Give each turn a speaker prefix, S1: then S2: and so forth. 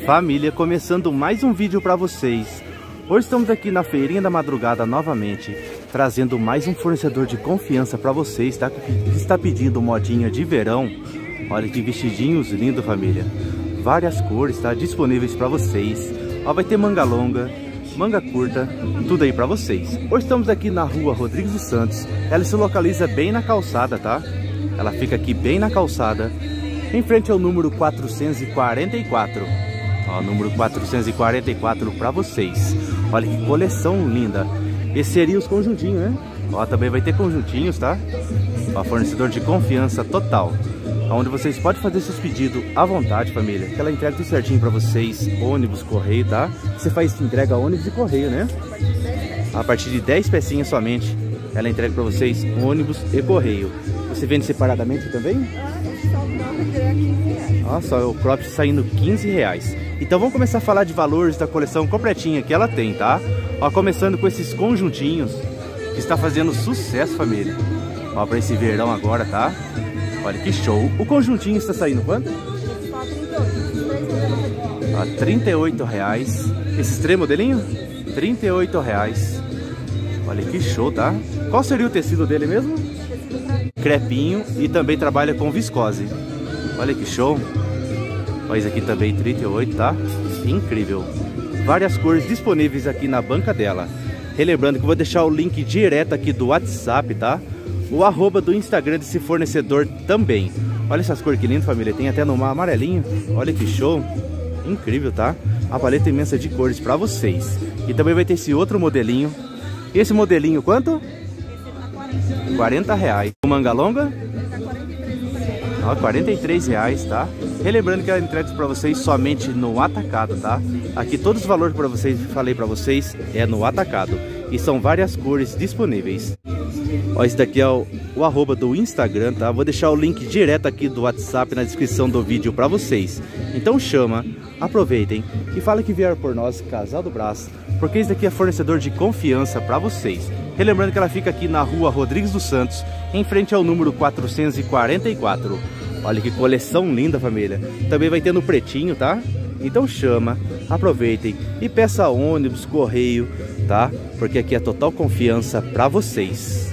S1: Família, começando mais um vídeo para vocês. Hoje estamos aqui na Feirinha da Madrugada novamente, trazendo mais um fornecedor de confiança para vocês, tá? Que está pedindo modinha de verão. Olha que vestidinhos lindos, família. Várias cores, tá? Disponíveis para vocês. Ó, vai ter manga longa, manga curta, tudo aí para vocês. Hoje estamos aqui na rua Rodrigues dos Santos. Ela se localiza bem na calçada, tá? Ela fica aqui bem na calçada, em frente ao número 444. Ó, número 444 para vocês. Olha que coleção linda. Esse seria os conjuntinhos, né? Ó, também vai ter conjuntinhos, tá? Ó, fornecedor de confiança total, onde vocês podem fazer seus pedidos à vontade, família. Que ela entrega tudo certinho para vocês. Ônibus, correio, tá? Você faz entrega ônibus e correio, né? A partir de 10 pecinhas somente, ela entrega para vocês ônibus e correio. Você vende separadamente também? Olha só, o crop saindo R$15. Então vamos começar a falar de valores da coleção completinha que ela tem, tá? Ó, começando com esses conjuntinhos, que está fazendo sucesso, família. Ó, para esse verão agora, tá? Olha que show. O conjuntinho está saindo quanto? Ó, R$38. Esses três modelinhos? R$38. Olha que show, tá? Qual seria o tecido dele mesmo? Crepinho, e também trabalha com viscose. Olha que show. Olha esse aqui também, 38, tá? Incrível. Várias cores disponíveis aqui na banca dela. Relembrando que eu vou deixar o link direto aqui do WhatsApp, tá? O arroba do Instagram desse fornecedor também. Olha essas cores que lindas, família. Tem até no amarelinho. Olha que show. Incrível, tá? A paleta imensa de cores pra vocês. E também vai ter esse outro modelinho. E esse modelinho quanto? R$40. O manga longa? Ó, R$43, tá? Relembrando que ela entrega para vocês somente no atacado, tá? Aqui todos os valores para vocês, falei para vocês, é no atacado. E são várias cores disponíveis. Ó, esse daqui é o arroba do Instagram, tá? Vou deixar o link direto aqui do WhatsApp na descrição do vídeo para vocês. Então chama, aproveitem e fala que vieram por nós, Casal do Brás, porque esse daqui é fornecedor de confiança para vocês. Relembrando que ela fica aqui na rua Rodrigues dos Santos, em frente ao número 444. Olha que coleção linda, família. Também vai ter no pretinho, tá? Então chama, aproveitem e peça ônibus, correio, tá? Porque aqui é total confiança para vocês.